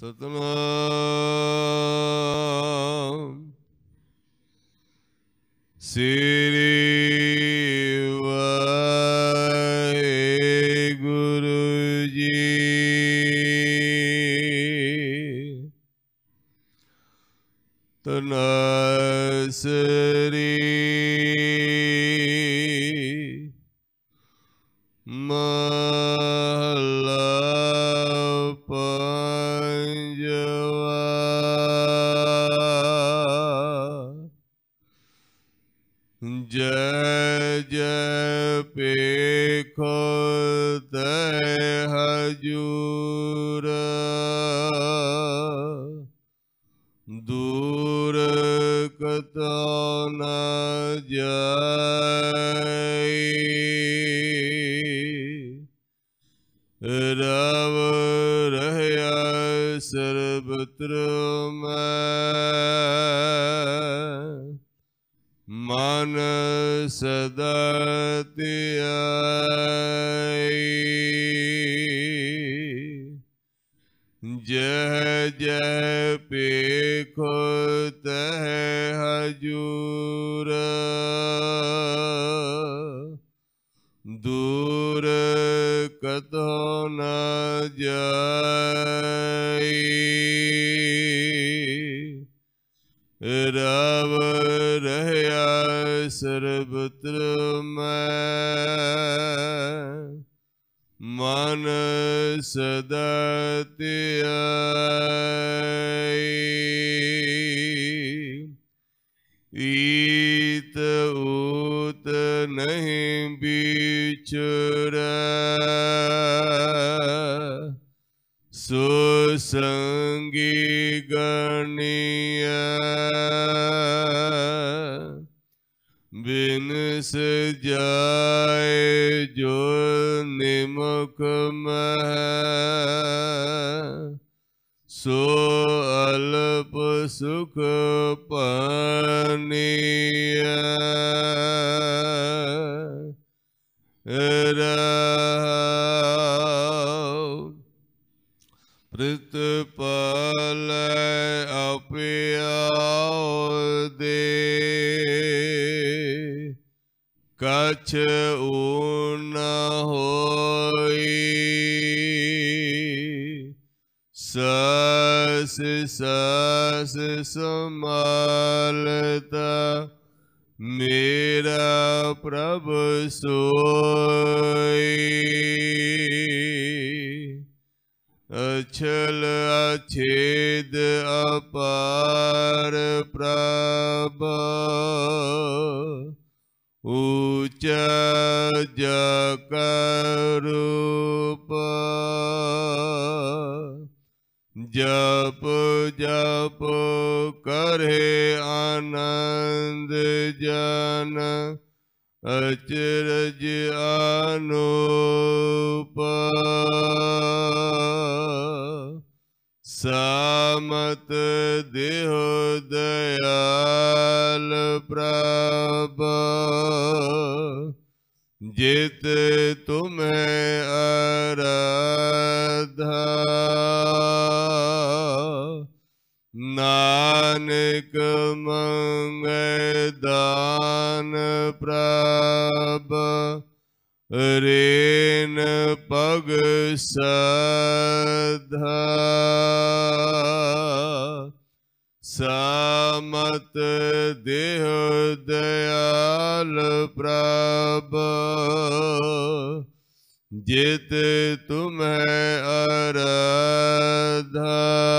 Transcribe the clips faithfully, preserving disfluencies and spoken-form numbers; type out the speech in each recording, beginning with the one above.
ਸਤਨਾਮ ਸ੍ਰੀ ਵਾਹਿਗੁਰੂ ਜੀ। ਤਨਾਸਰੀ ਮਹਲਾ ਪੰਜਵਾ। ਜੈ ਜੈ ਪੇਖੋ ਤੈ ਹਜੂਰ, ਦੂਰ ਕਤੋ ਨ ਜਾਈ। ਰਵ ਰਹਿਆ ਸਰਬਤਰ ਮੈਂ, ਮਨ ਸਦਾ ਧਿਆਈ। ਜਹ ਜਹ ਪੇਖੋ ਤਹ ਹਜੂਰ, ਦੂਰ ਕਤੋ ਨ ਜਾਈ। ਰਵ ਰਹਿਆ ਸਰਬਤਰ ਮੈਂ, ਮਨ ਸਦਾ ਧਿਆਈ। ਈਤ ਊਤ ਨਹੀਂ ਵਿਚਰੈ, ਸੋ ਸੰਗੀ ਗਣੀਐ। ਬਿਨ ਸਜਾਏ ਜੋ ਨਿਮਕ ਮਹਿ, ਸੋ ਅਲਪ ਸੁਖ ਪਾਣੀਐ। ਰਹਾਉ ਪ੍ਰਿਤਪਾਲੈ ਆਪਿਆਉ ਦੇ, ਕਛ ਊ ਨ ਹੋਈ। ਸਾਸ ਸਾਸ ਸੰਭਾਲਤਾ ਮੇਰਾ ਪ੍ਰਭ ਸੋਈ। ਅਛਲ ਅਛੇਦ ਅਪਾਰ ਪ੍ਰਭ, ਊਚਾ ਜਕਾ ਰੂਪ। ਜਪ ਜਪ ਕਰੇ ਆਨੰਦ ਜਨ, ਅਚਰਜ ਅਨੂਪ। ਸਾਮਤ ਦੇਹੁ ਦਇਆਲ ਪ੍ਰਭ, ਜਿਤ ਤੁਮਹਿ ਅਰਾਧਾ। ਨਾਨਕ ਮੰਗੈ ਦਾਨ ਪ੍ਰਭ, ਰੇਨ ਪਗ ਸਧਾ। ਸਾਮਤ ਦੇਹੁ ਦਇਆਲ ਪ੍ਰਭ, ਜਿਤ ਤੁਮਹਿ ਅਰਾਧਾ।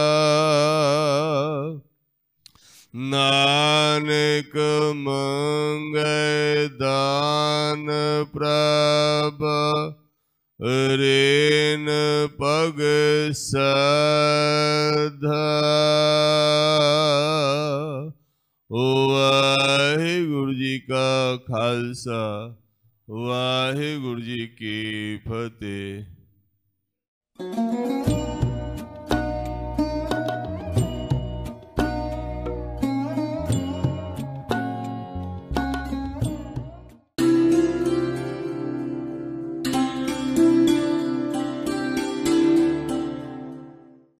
ਨਾਨਕ ਮੰਗੈ ਦਾਨ ਪ੍ਰਭ, ਰੇਨ ਪਗ ਸਧਾ। ਵਾਹਿਗੁਰੂ ਜੀ ਕਾ ਖਾਲਸਾ, ਵਾਹਿਗੁਰੂ ਜੀ ਕੀ ਫਤਿਹ।